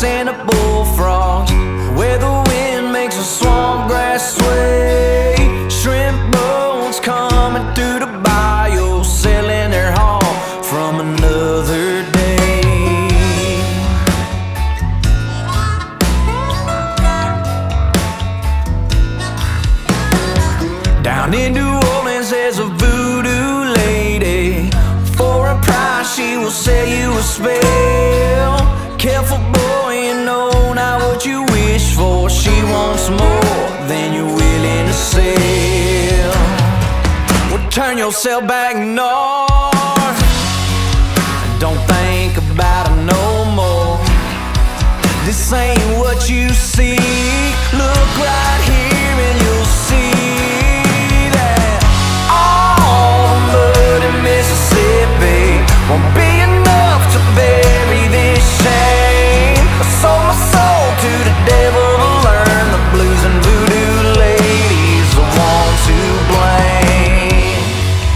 crickets and the bullfrogs, where the wind makes the swamp grass sway. Shrimp boats coming through the bayou, sailing their haul from another day. Down in New Orleans there's a VooDoo Lady. For a price she will sell you a spell. Careful boy, you know not what you wish for. She wants more than you're willing to sell. Well, turn yourself back north, don't think about it no more. This ain't what you seek. Look right here and you'll see that all the mud in Mississippi won't be enough to bury this shame. I sold my soul to the devil to learn the blues, and VooDoo Lady's the one to blame.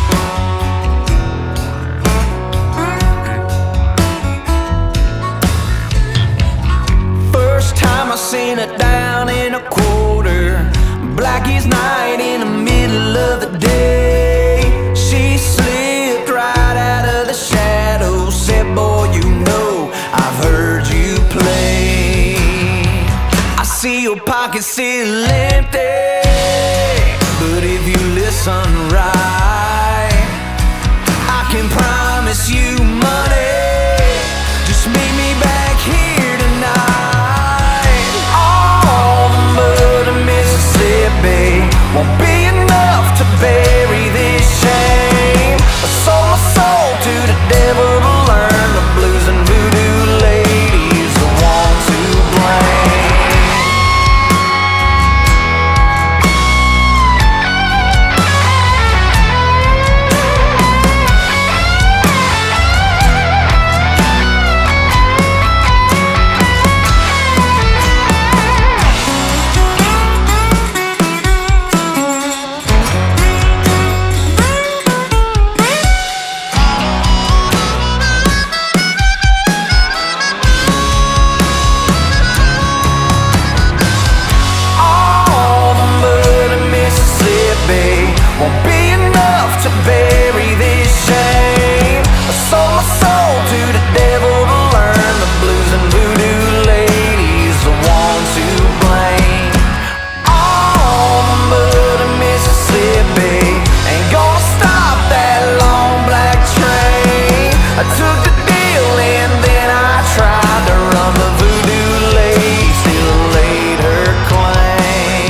First time I seen it down in a quarter, black as night in the middle of the day. She slipped right out of the shadows, said, boy, you know I've heard you play. I see your pockets still empty, but if you listen right, I can promise you money. Just meet me back here tonight. All the mud in Mississippi won't be enough to bury this shame. I sold my soul to the devil to learn the blues, and VooDoo Lady's the one to blame. Won't be enough to bury this shame. I sold my soul to the devil to learn the blues, and VooDoo Lady's the one to blame. All the mud in Mississippi ain't gonna stop that long black train. I took the deal and then I tried to run, the VooDoo Lady still laid her claim.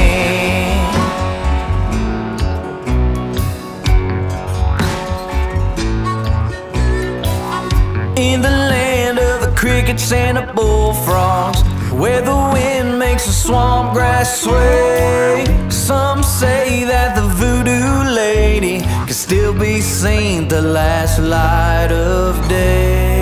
In the land of the crickets and the bullfrogs, where the wind makes the swamp grass sway, some say that the VooDoo Lady can still be seen the last light of day.